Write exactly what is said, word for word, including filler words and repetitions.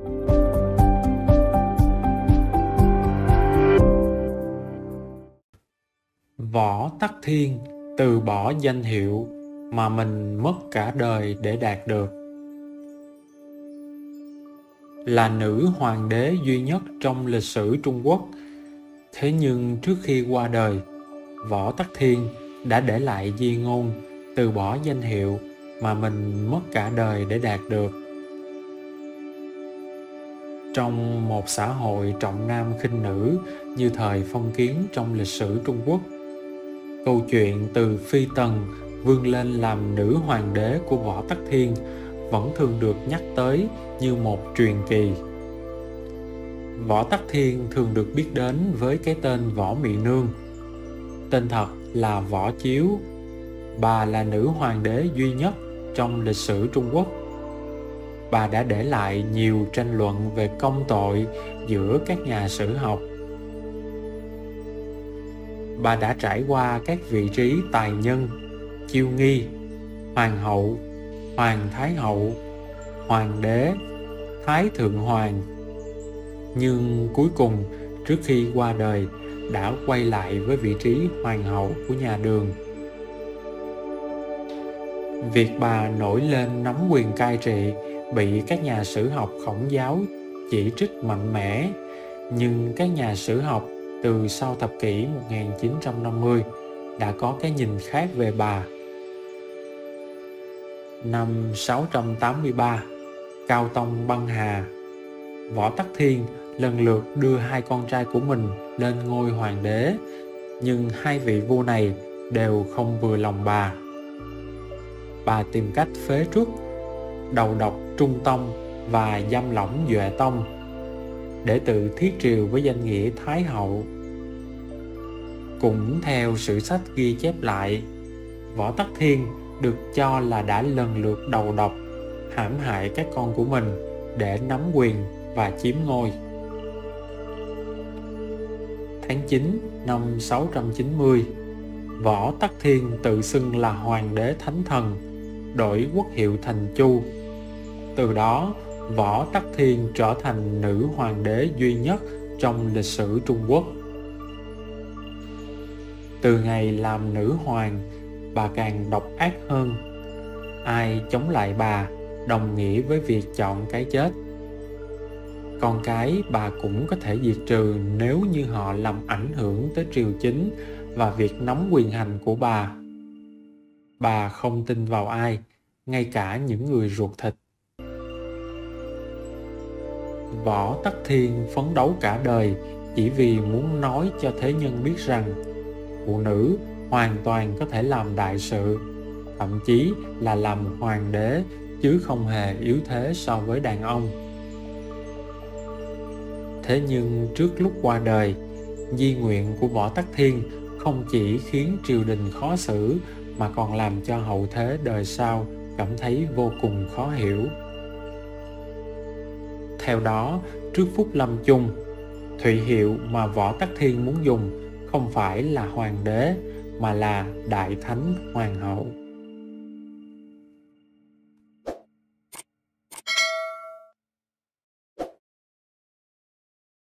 Võ Tắc Thiên từ bỏ danh hiệu mà mình mất cả đời để đạt được. Là nữ hoàng đế duy nhất trong lịch sử Trung Quốc, thế nhưng trước khi qua đời, Võ Tắc Thiên đã để lại di ngôn từ bỏ danh hiệu mà mình mất cả đời để đạt được. Trong một xã hội trọng nam khinh nữ như thời phong kiến trong lịch sử Trung Quốc, câu chuyện từ phi tần vươn lên làm nữ hoàng đế của Võ Tắc Thiên vẫn thường được nhắc tới như một truyền kỳ. Võ Tắc Thiên thường được biết đến với cái tên Võ Mị Nương. Tên thật là Võ Chiếu. Bà là nữ hoàng đế duy nhất trong lịch sử Trung Quốc. Bà đã để lại nhiều tranh luận về công tội giữa các nhà sử học. Bà đã trải qua các vị trí tài nhân, chiêu nghi, hoàng hậu, hoàng thái hậu, hoàng đế, thái thượng hoàng. Nhưng cuối cùng, trước khi qua đời, đã quay lại với vị trí hoàng hậu của nhà Đường. Việc bà nổi lên nắm quyền cai trị bị các nhà sử học Khổng giáo chỉ trích mạnh mẽ, nhưng các nhà sử học từ sau thập kỷ một nghìn chín trăm năm mươi đã có cái nhìn khác về bà. Năm sáu trăm tám mươi ba, Cao Tông băng hà. Võ Tắc Thiên lần lượt đưa hai con trai của mình lên ngôi hoàng đế, nhưng hai vị vua này đều không vừa lòng bà. Bà tìm cách phế truất, đầu độc Trung Tông và giam lỏng Duệ Tông để tự thiết triều với danh nghĩa Thái hậu. Cũng theo sử sách ghi chép lại, Võ Tắc Thiên được cho là đã lần lượt đầu độc, hãm hại các con của mình để nắm quyền và chiếm ngôi. Tháng chín năm sáu trăm chín mươi, Võ Tắc Thiên tự xưng là Hoàng đế Thánh Thần, đổi quốc hiệu thành Chu. Từ đó, Võ Tắc Thiên trở thành nữ hoàng đế duy nhất trong lịch sử Trung Quốc. Từ ngày làm nữ hoàng, bà càng độc ác hơn. Ai chống lại bà đồng nghĩa với việc chọn cái chết. Con cái bà cũng có thể diệt trừ nếu như họ làm ảnh hưởng tới triều chính và việc nắm quyền hành của bà. Bà không tin vào ai, ngay cả những người ruột thịt. Võ Tắc Thiên phấn đấu cả đời chỉ vì muốn nói cho thế nhân biết rằng phụ nữ hoàn toàn có thể làm đại sự, thậm chí là làm hoàng đế, chứ không hề yếu thế so với đàn ông. Thế nhưng trước lúc qua đời, di nguyện của Võ Tắc Thiên không chỉ khiến triều đình khó xử mà còn làm cho hậu thế đời sau cảm thấy vô cùng khó hiểu. Theo đó, trước phút lâm chung, thụy hiệu mà Võ Tắc Thiên muốn dùng không phải là hoàng đế mà là Đại Thánh Hoàng hậu.